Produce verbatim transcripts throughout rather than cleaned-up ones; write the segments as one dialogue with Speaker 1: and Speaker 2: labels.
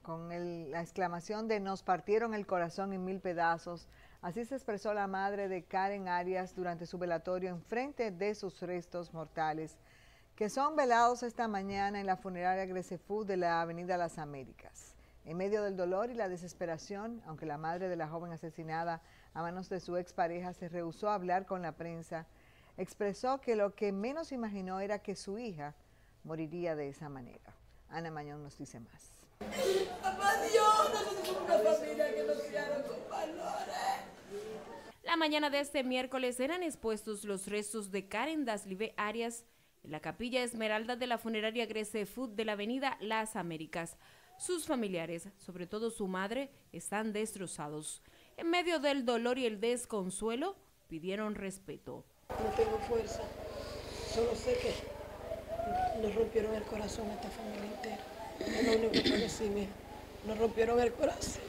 Speaker 1: con el, la exclamación de "nos partieron el corazón en mil pedazos". Así se expresó la madre de Karen Arias durante su velatorio en frente de sus restos mortales, que son velados esta mañana en la funeraria Grecefood de la Avenida Las Américas. En medio del dolor y la desesperación, aunque la madre de la joven asesinada a manos de su expareja se rehusó a hablar con la prensa, expresó que lo que menos imaginó era que su hija moriría de esa manera. Ana Mañón nos dice más.
Speaker 2: Papá Dios, nosotros somos una familia que nos criaron con valores.
Speaker 3: La mañana de este miércoles eran expuestos los restos de Karen Daslive Arias en la capilla Esmeralda de la funeraria Grecefood de la avenida Las Américas. Sus familiares, sobre todo su madre, están destrozados. En medio del dolor y el desconsuelo, pidieron respeto.
Speaker 2: No tengo fuerza, solo sé que nos rompieron el corazón a esta familia entera. Es lo único que puedo decir, mija. Nos rompieron el corazón.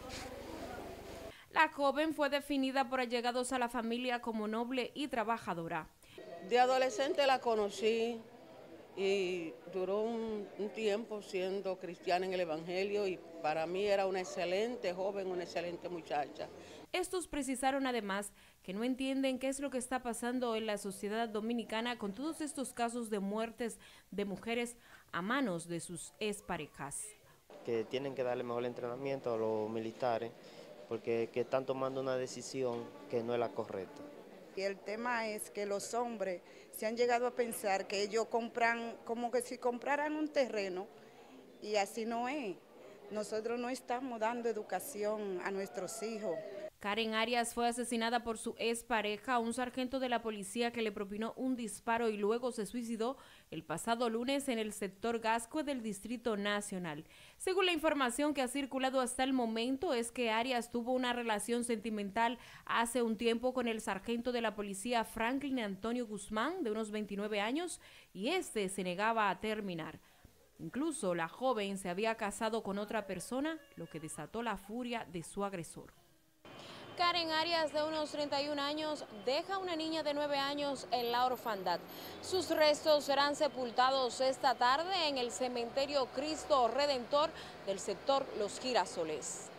Speaker 3: La joven fue definida por allegados a la familia como noble y trabajadora.
Speaker 4: De adolescente la conocí y duró un, un tiempo siendo cristiana en el Evangelio y para mí era una excelente joven, una excelente muchacha.
Speaker 3: Estos precisaron además que no entienden qué es lo que está pasando en la sociedad dominicana con todos estos casos de muertes de mujeres a manos de sus exparejas.
Speaker 5: Que tienen que darle mejor entrenamiento a los militares porque que están tomando una decisión que no es la correcta.
Speaker 6: Y el tema es que los hombres se han llegado a pensar que ellos compran, como que si compraran un terreno, y así no es. Nosotros no estamos dando educación a nuestros hijos.
Speaker 3: Karen Arias fue asesinada por su expareja, un sargento de la policía que le propinó un disparo y luego se suicidó el pasado lunes en el sector Gascue del Distrito Nacional. Según la información que ha circulado hasta el momento, es que Arias tuvo una relación sentimental hace un tiempo con el sargento de la policía Franklin Antonio Guzmán, de unos veintinueve años, y este se negaba a terminar. Incluso la joven se había casado con otra persona, lo que desató la furia de su agresor. Karen Arias, de unos treinta y un años, deja a una niña de nueve años en la orfandad. Sus restos serán sepultados esta tarde en el cementerio Cristo Redentor del sector Los Girasoles.